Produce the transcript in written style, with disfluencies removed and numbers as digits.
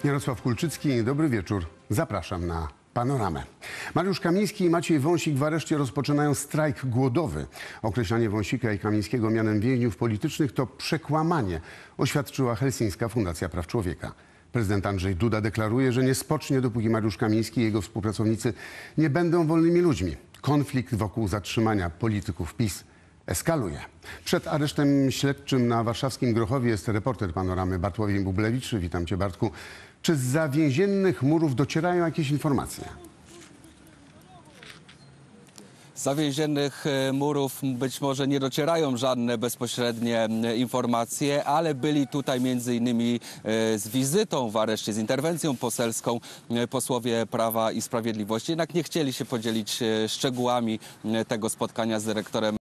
Jarosław Kulczycki, dobry wieczór. Zapraszam na Panoramę. Mariusz Kamiński i Maciej Wąsik w areszcie rozpoczynają strajk głodowy. Określanie Wąsika i Kamińskiego mianem więźniów politycznych to przekłamanie, oświadczyła Helsińska Fundacja Praw Człowieka. Prezydent Andrzej Duda deklaruje, że nie spocznie, dopóki Mariusz Kamiński i jego współpracownicy nie będą wolnymi ludźmi. Konflikt wokół zatrzymania polityków PiS eskaluje. Przed aresztem śledczym na warszawskim Grochowie jest reporter Panoramy Bartłomiej Bublewicz. Witam cię, Bartku. Czy zza więziennych murów docierają jakieś informacje? Z więziennych murów być może nie docierają żadne bezpośrednie informacje, ale byli tutaj m.in. z wizytą w areszcie, z interwencją poselską posłowie Prawa i Sprawiedliwości. Jednak nie chcieli się podzielić szczegółami tego spotkania z dyrektorem